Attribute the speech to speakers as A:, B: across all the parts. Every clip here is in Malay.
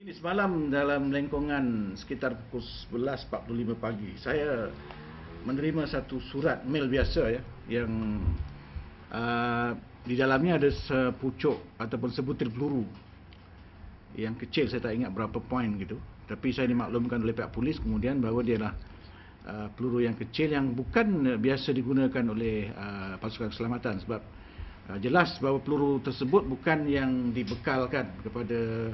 A: Ini semalam dalam lengkungan sekitar pukul 11.45 pagi, saya menerima satu surat mail biasa ya, yang di dalamnya ada sepucuk ataupun sebutir peluru yang kecil, saya tak ingat berapa poin gitu. Tapi saya dimaklumkan oleh pihak polis kemudian bahawa dia adalah peluru yang kecil yang bukan biasa digunakan oleh pasukan keselamatan, sebab jelas bahawa peluru tersebut bukan yang dibekalkan kepada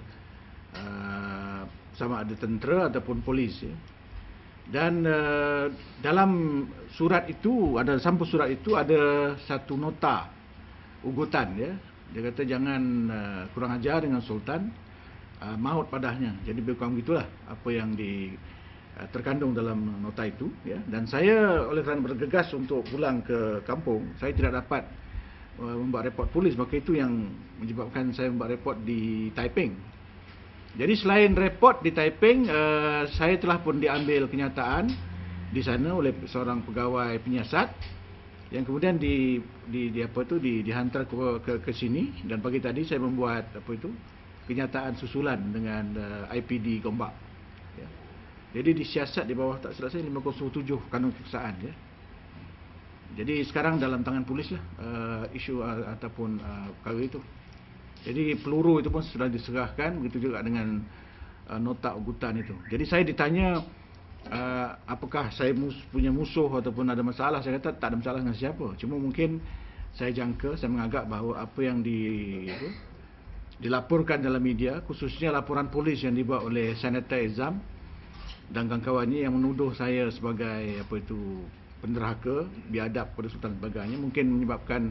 A: sama ada tentera ataupun polis ya. Dan dalam surat itu, sampul surat itu ada satu nota ugutan ya. Dia kata jangan kurang ajar dengan Sultan, maut padanya. Jadi berkurang gitulah apa yang terkandung dalam nota itu ya. Dan saya oleh kerana bergegas untuk pulang ke kampung, saya tidak dapat membuat report polis, maka itu yang menyebabkan saya membuat report di Taiping. Jadi selain report di Taiping, saya telah pun diambil kenyataan di sana oleh seorang pegawai penyiasat yang kemudian dihantar ke sini, dan pagi tadi saya membuat kenyataan susulan dengan IPD Gombak. Ya. Jadi disiasat di bawah tak silap saya 507 kanun kekesahan ya. Jadi sekarang dalam tangan polis lah isu ataupun perkara itu. Jadi peluru itu pun sudah diserahkan, begitu juga dengan nota ugutan itu. Jadi saya ditanya apakah saya punya musuh ataupun ada masalah. Saya kata tak ada masalah dengan siapa. Cuma mungkin saya jangka, saya mengagak bahawa apa yang dilaporkan dalam media, khususnya laporan polis yang dibuat oleh Senator Ezam dan kawan-kawannya yang menuduh saya sebagai penderhaka, biadab pada Sultan dan sebagainya, mungkin menyebabkan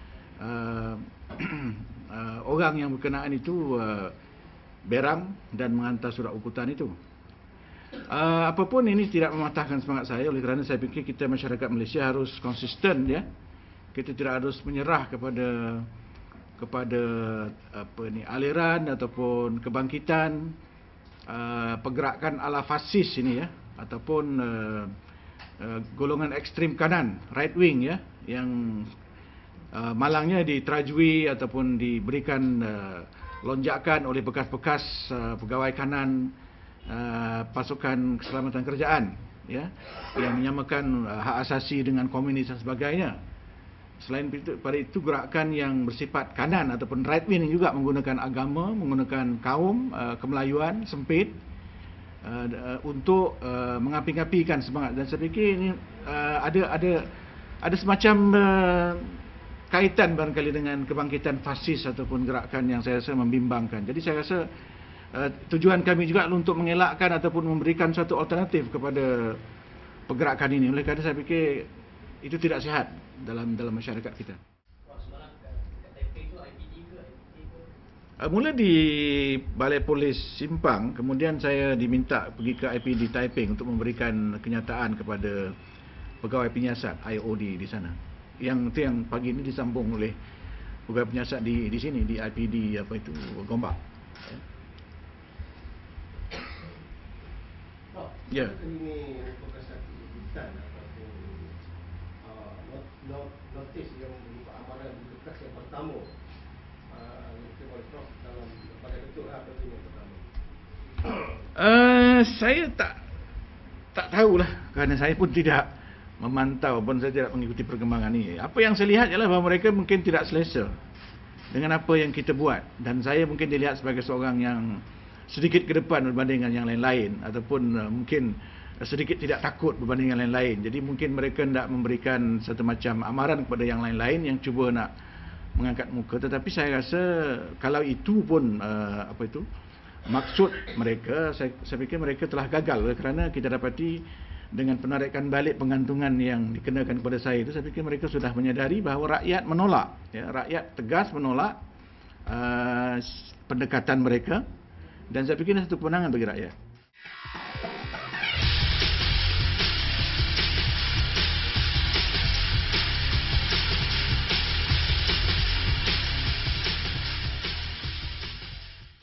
A: orang yang berkenaan itu beram dan menghantar surat ugutan itu. Apapun ini tidak mematahkan semangat saya, oleh kerana saya fikir kita masyarakat Malaysia harus konsisten ya. Kita tidak harus menyerah kepada aliran ataupun kebangkitan pergerakan ala fasis ini ya, ataupun golongan ekstrim kanan, right wing ya, yang malangnya diterajui ataupun diberikan lonjakan oleh bekas-bekas pegawai kanan pasukan keselamatan kerajaan ya, yang menyamakan hak asasi dengan komunis dan sebagainya. Selain pada itu, gerakan yang bersifat kanan ataupun right wing juga menggunakan agama, menggunakan kaum, kemelayuan sempit untuk mengapi-apikan semangat. Dan saya fikir ini ada semacam kaitan barangkali dengan kebangkitan fasis ataupun gerakan yang saya rasa membimbangkan. Jadi saya rasa tujuan kami juga untuk mengelakkan ataupun memberikan suatu alternatif kepada pergerakan ini. Oleh kerana saya fikir itu tidak sihat dalam masyarakat kita. Mula di Balai Polis Simpang, kemudian saya diminta pergi ke IPD Taiping untuk memberikan kenyataan kepada pegawai penyiasat IOD di sana. Yang pagi ini disambung oleh pegawai penyiasat di sini di IPD Gombak. Ya.
B: Ini merupakan satu ugutan ataupun notis yang berupa amaran bekas yang pertama dalam pada bentuk apa itu yang pertama?
A: Saya tak tahulah, kerana saya pun tidak memantau pun, saya tidak mengikuti perkembangan ini. Apa yang saya lihat ialah bahawa mereka mungkin tidak selesa dengan apa yang kita buat, dan saya mungkin dilihat sebagai seorang yang sedikit ke depan berbanding dengan yang lain-lain, ataupun mungkin sedikit tidak takut berbanding dengan yang lain. Jadi mungkin mereka hendak memberikan satu macam amaran kepada yang lain-lain yang cuba nak mengangkat muka. Tetapi saya rasa kalau itu pun maksud mereka, saya fikir mereka telah gagal, kerana kita dapati dengan penarikan balik penggantungan yang dikenakan kepada saya itu, saya fikir mereka sudah menyadari bahawa rakyat menolak ya, rakyat tegas menolak pendekatan mereka, dan saya fikir ini satu kemenangan bagi rakyat.